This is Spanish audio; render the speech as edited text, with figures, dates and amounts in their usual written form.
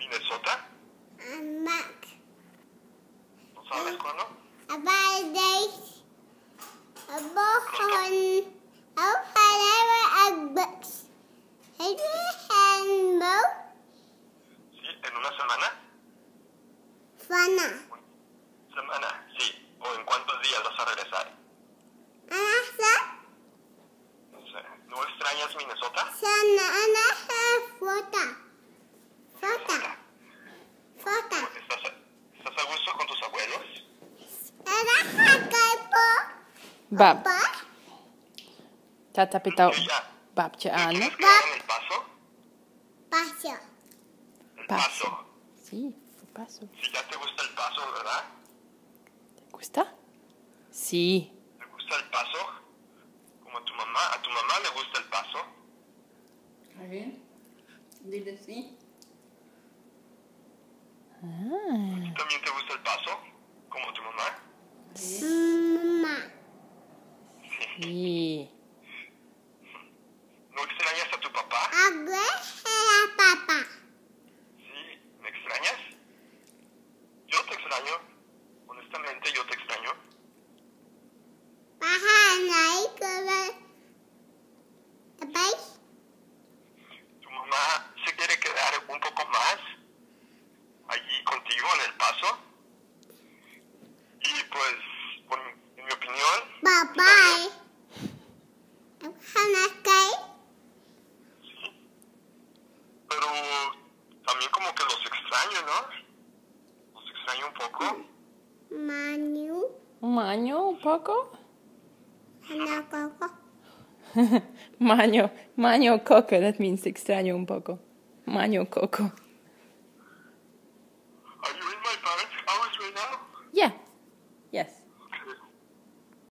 Minnesota? Mac. ¿No sabes cuándo? Days. Bohon. Books. Sí, en una semana. Fana. Semana, sí. ¿O en cuántos días vas a regresar? No sé. ¿No extrañas Minnesota? ¿Estás a gusto con tus abuelos? Bab. Tata pitao Yo ya. babcia ¿Te Anna. quieres quedar en El Paso? Pasio. El Paso. Sí, El Paso. Sí, ya te gusta El Paso, ¿verdad? ¿Te gusta? Sí. ¿Te gusta El Paso? Como a tu mamá. ¿A tu mamá le gusta El Paso? A ver, dile sí. ¿A ti también te gusta El Paso? ¿Como a tu mamá? Mamá. Sí. ¿No extrañas a tu papá? Papá. Sí. ¿Me extrañas? Yo te extraño. Honestamente, yo te extraño. ¿Tu mamá se quiere quedar un poco más allí contigo en El Paso? Y pues, en mi opinión, sí. Pero también como que los extraño, ¿no? Los extraño un poco. Un año, un poco. Magno coco, that means extraño un poco. Magno coco. Are you in my parents' house right now? Yeah. Yes.